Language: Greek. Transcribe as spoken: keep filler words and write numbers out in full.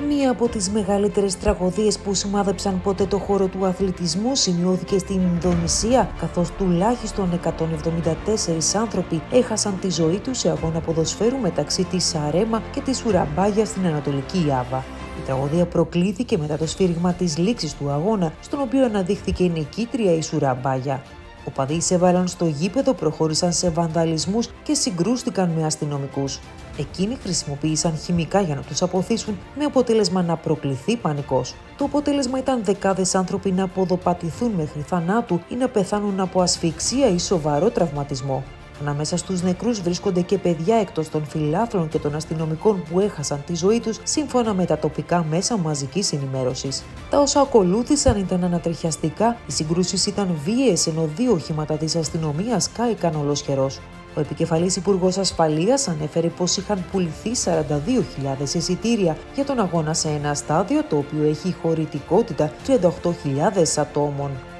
Μία από τις μεγαλύτερες τραγωδίες που σημάδεψαν ποτέ το χώρο του αθλητισμού σημειώθηκε στην Ινδονησία, καθώς τουλάχιστον εκατόν εβδομήντα τέσσερις άνθρωποι έχασαν τη ζωή τους σε αγώνα ποδοσφαίρου μεταξύ της Σαρέμα και της Σουραμπάγια στην Ανατολική Ιάβα. Η τραγωδία προκλήθηκε μετά το σφύριγμα της λήξης του αγώνα, στον οποίο αναδείχθηκε η νικήτρια η Σουραμπάγια. Οπαδοί εισέβαλαν στο γήπεδο, προχώρησαν σε βανδαλισμούς και συγκρούστηκαν με αστυνομικούς. Εκείνοι χρησιμοποίησαν χημικά για να τους αποθήσουν, με αποτέλεσμα να προκληθεί πανικός. Το αποτέλεσμα ήταν δεκάδες άνθρωποι να ποδοπατηθούν μέχρι θανάτου ή να πεθάνουν από ασφυξία ή σοβαρό τραυματισμό. Ανάμεσα στους νεκρούς βρίσκονται και παιδιά εκτός των φιλάθλων και των αστυνομικών που έχασαν τη ζωή τους, σύμφωνα με τα τοπικά μέσα μαζικής ενημέρωσης. Τα όσα ακολούθησαν ήταν ανατριχιαστικά, οι συγκρούσεις ήταν βίαιες, ενώ δύο οχήματα της αστυνομίας κάηκαν ολοσχερός. Ο επικεφαλής Υπουργός Ασφαλείας ανέφερε πως είχαν πουληθεί σαράντα δύο χιλιάδες εισιτήρια για τον αγώνα σε ένα στάδιο το οποίο έχει χωρητικότητα τριάντα οκτώ χιλιάδες ατόμων.